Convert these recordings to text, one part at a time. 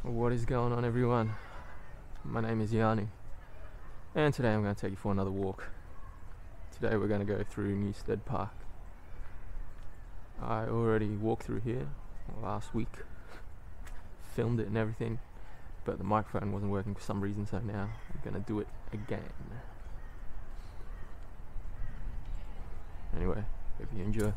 What is going on, everyone? My name is Yanni, and today I'm going to take you for another walk. Today we're going to go through Newstead Park. I already walked through here last week, filmed it and everything, but the microphone wasn't working for some reason, so now I'm going to do it again. Anyway, hope you enjoy.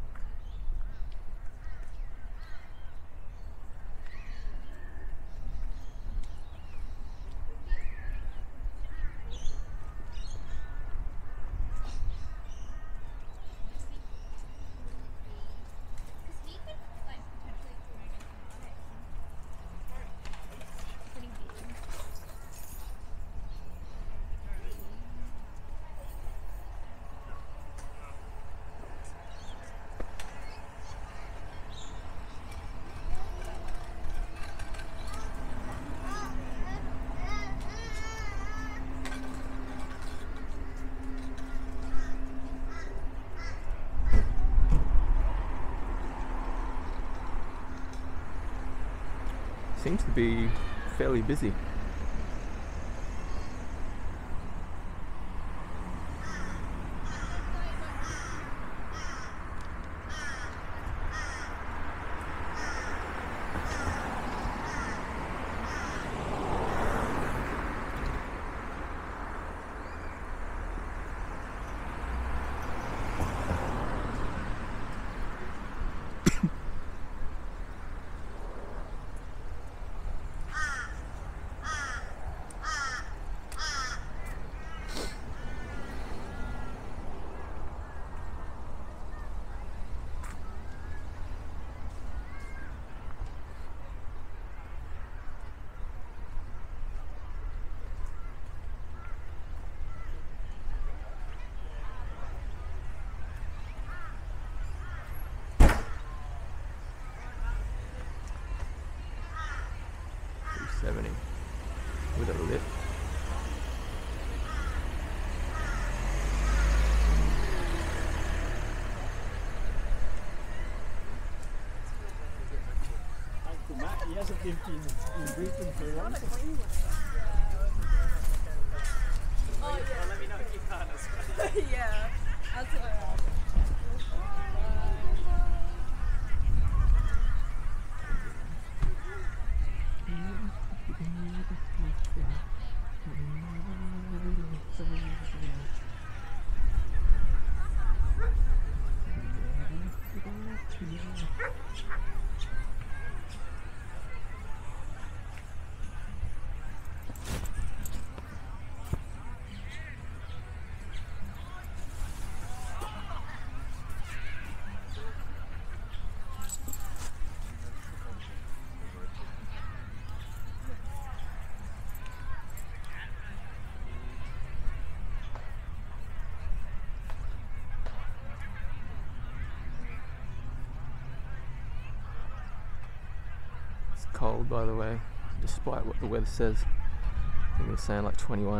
Seems to be fairly busy. With a lift. He hasn't lived in Brisbane for a long time. Oh, yeah. Let me know if you can't as well. Yeah, that's what I asked. Cold, by the way, despite what the weather says. I think it's saying like 21.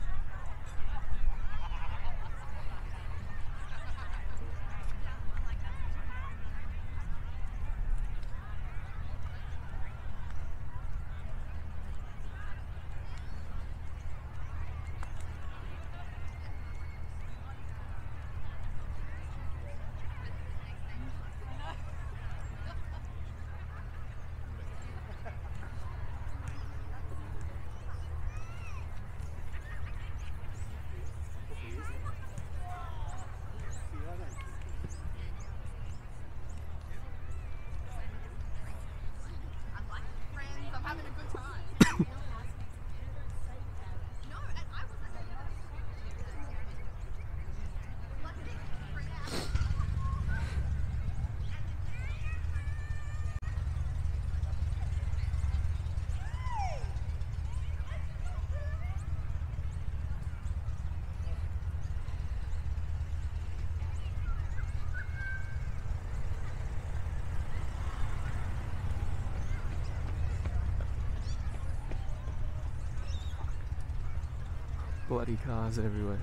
Bloody cars everywhere.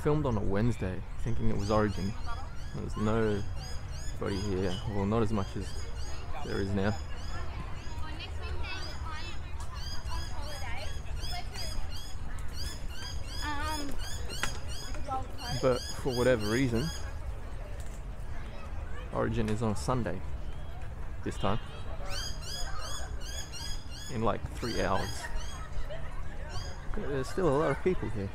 filmed on a Wednesday thinking it was Origin. There was nobody here, well, not as much as there is now. But for whatever reason, Origin is on a Sunday this time, in like 3 hours. But there's still a lot of people here.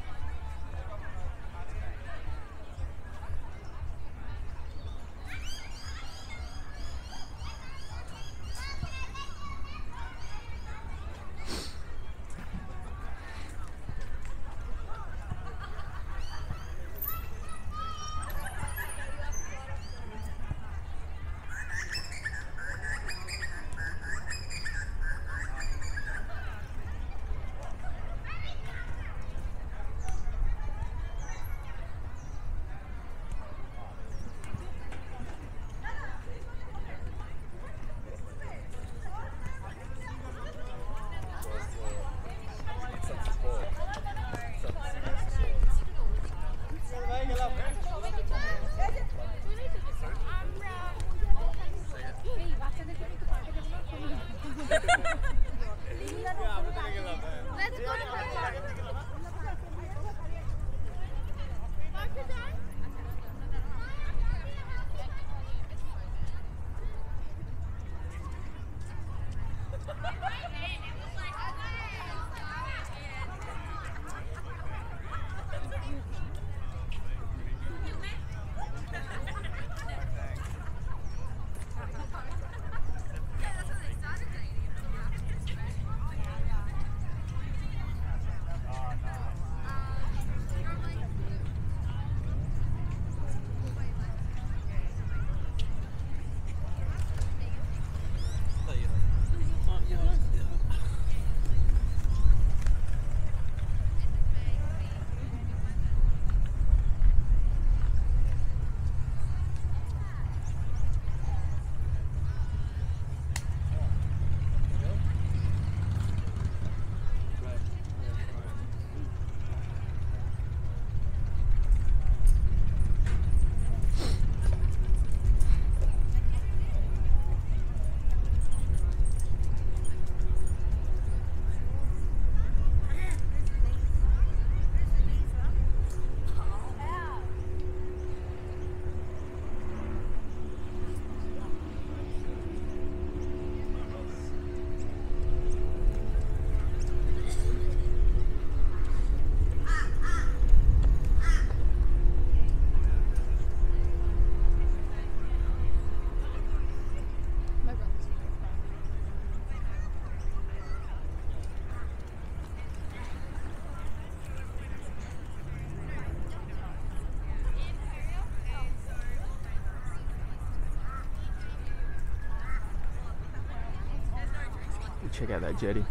Check out that jetty.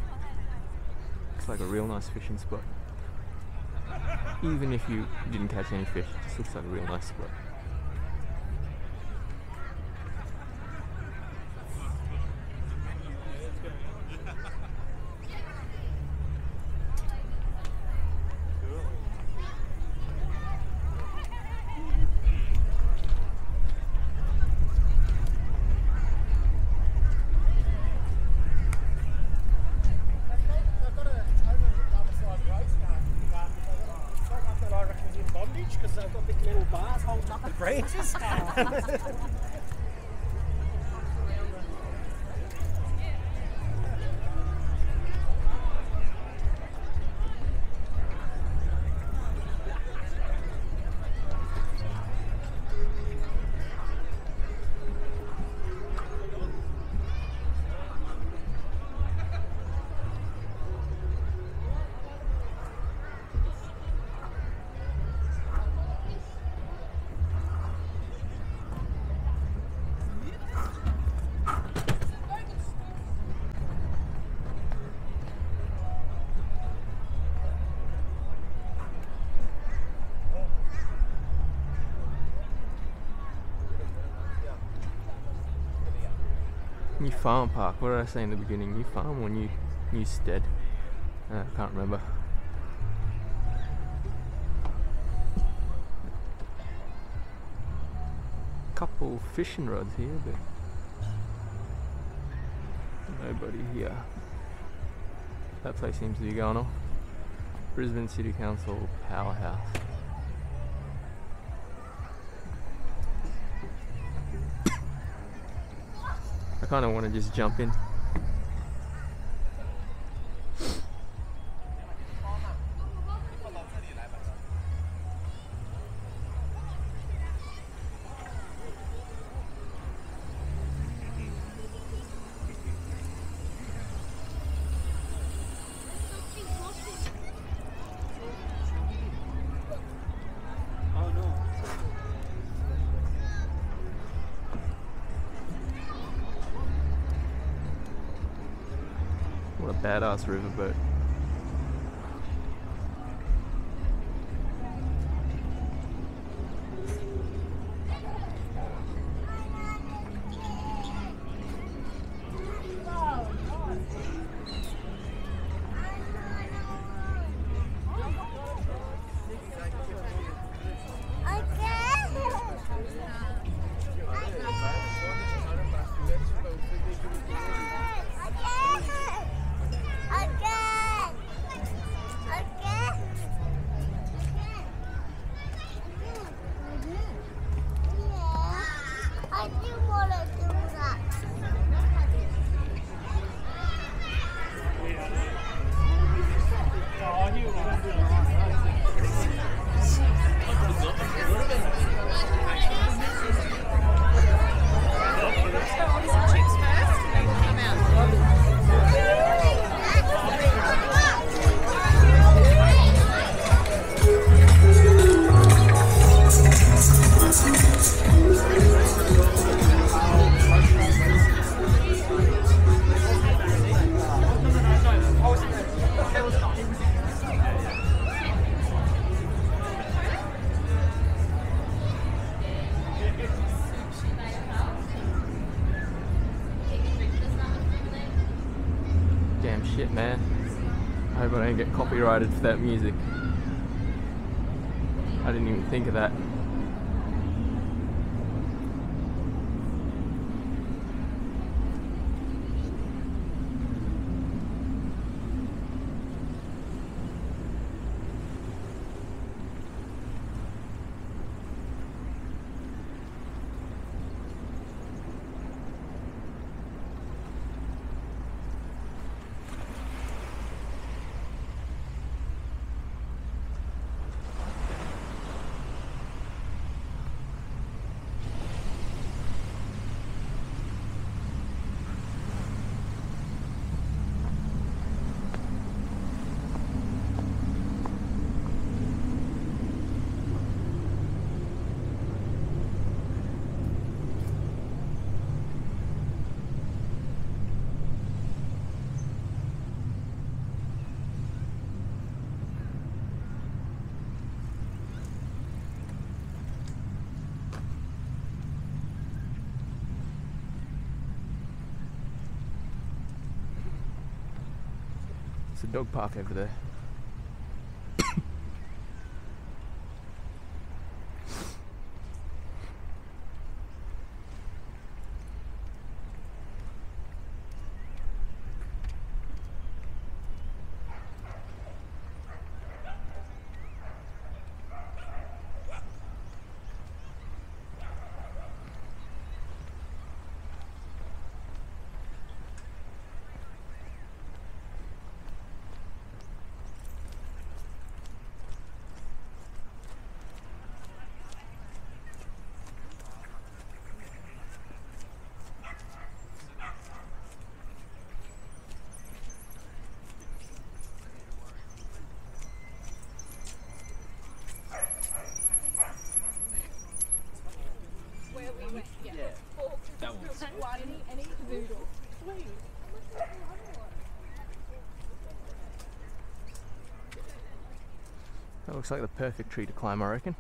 Looks like a real nice fishing spot. Even if you didn't catch any fish, it just looks like a real nice spot. Because I've got big little bars holding up the branches. New farm park, what did I say in the beginning? New farm or new stead? I can't remember. couple fishing rods here, but nobody here. That place seems to be going off. Brisbane City Council powerhouse. I kind of want to just jump in. What a badass riverboat. Damn shit, man. I hope I don't get copyrighted for that music. I didn't even think of that. It's a dog park over there. That looks like the perfect tree to climb, I reckon.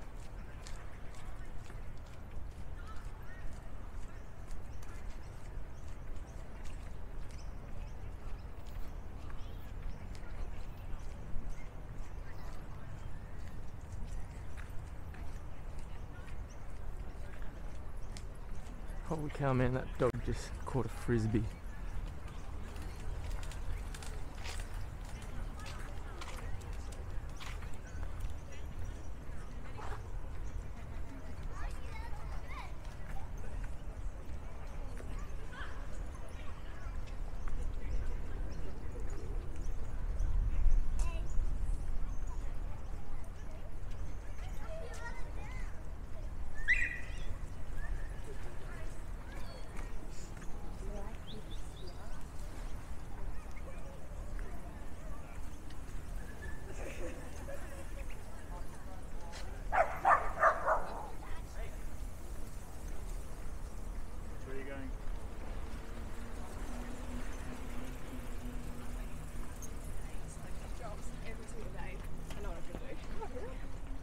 Holy cow, man, that dog just caught a frisbee. Where are you going? It's like jobs every single day. I know what I'm going to do. Oh, really?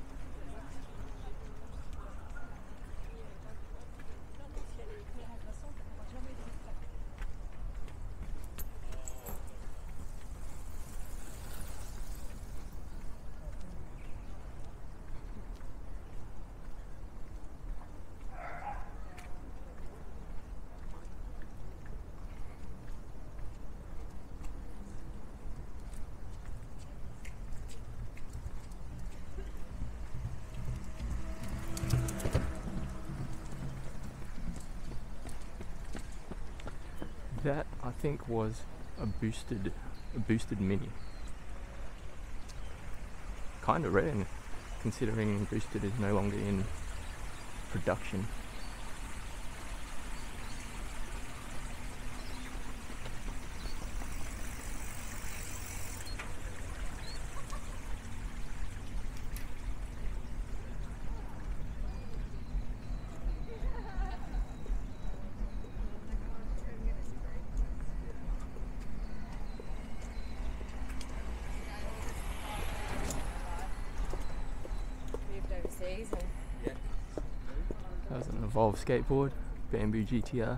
That, I think, was a boosted mini. Kind of rare, considering boosted is no longer in production. Moved overseas and That was an Evolve skateboard, Bamboo GTR.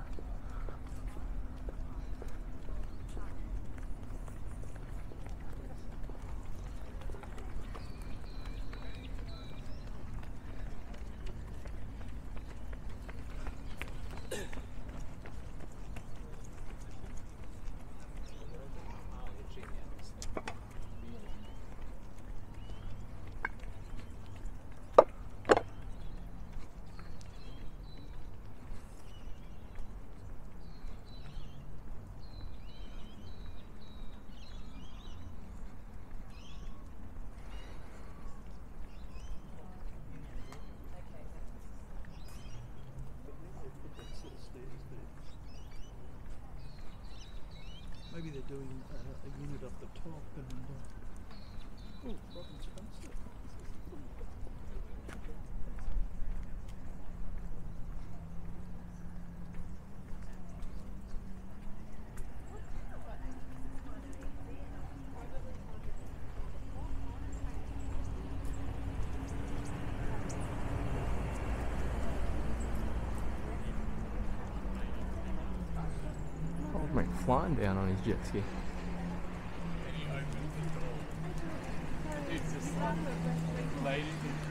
Maybe they're doing a unit up the top and oh, Robin Spencer. Old mate flying down on his jet ski. It's just like lady.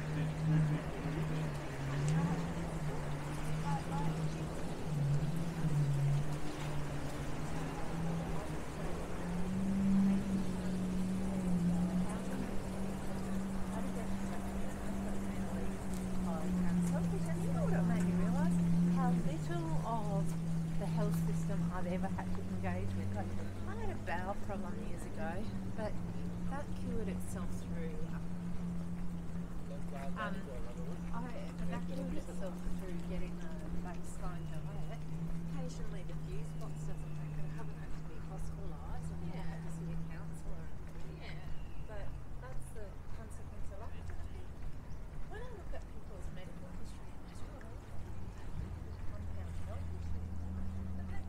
You know what it made me realise? How little of the health system I've ever had to engage with. Like, I had a bowel problem years ago, but that cured itself through. That cured itself through getting a baseline diet. Occasionally, the fuse box doesn't make it. I haven't had to be hospitalised. I've never had to see a counsellor. But that's the consequence of life. When I look at people's medical history, it's really compound health issues. But that's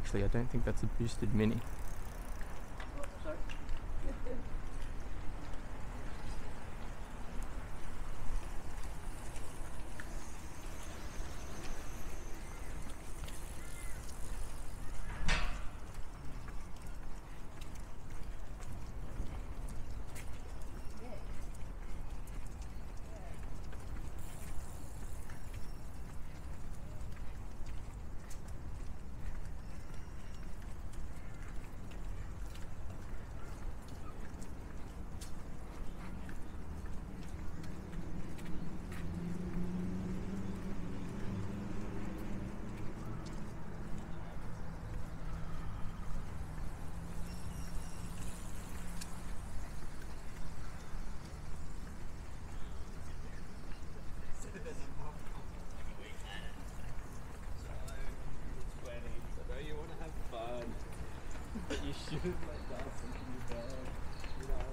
Actually, I don't think that's a boosted Mini. Sorry. You shouldn't let that sink in your bed, you know.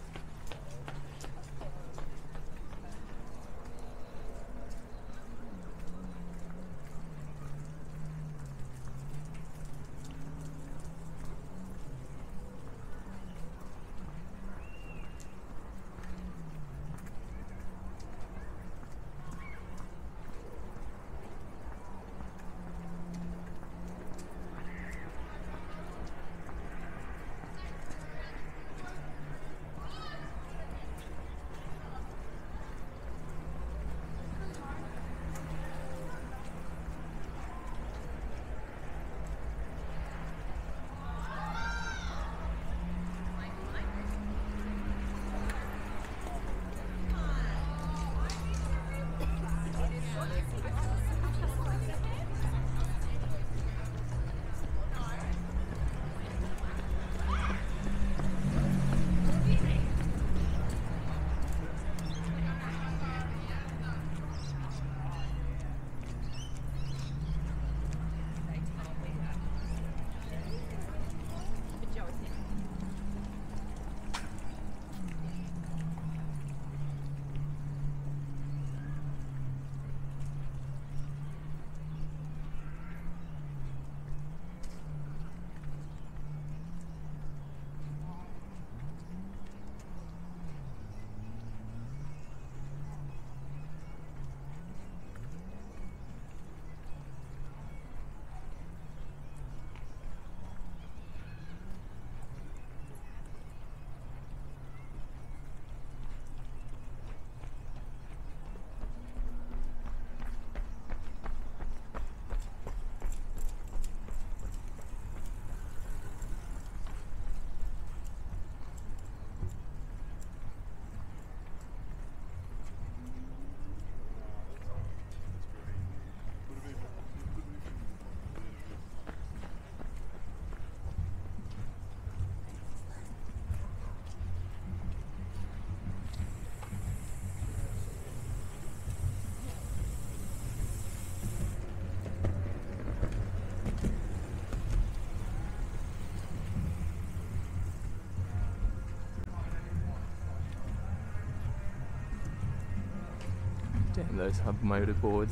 Damn, those hub motor boards.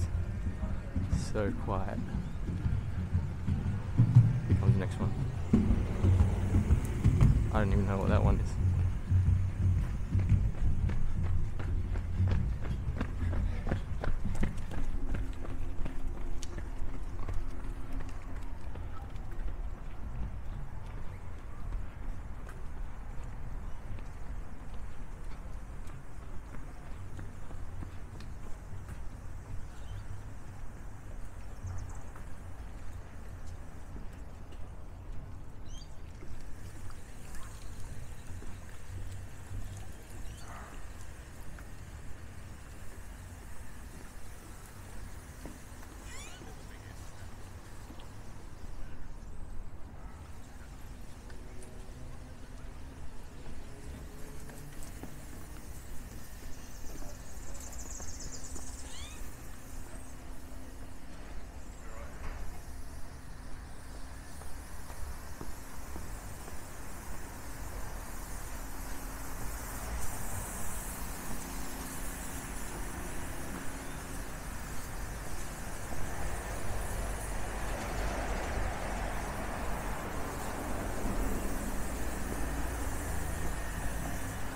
So quiet. Here comes the next one. I don't even know what that one is.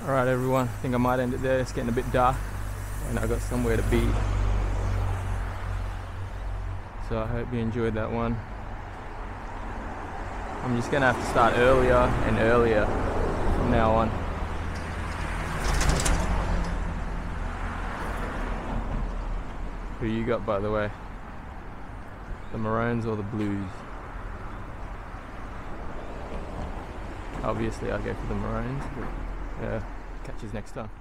Alright everyone, I think I might end it there. It's getting a bit dark and I got somewhere to be. So I hope you enjoyed that one. I'm just gonna have to start earlier and earlier from now on. Who you got, by the way? The Maroons or the Blues? Obviously I'll go for the Maroons, but yeah, catch you next time.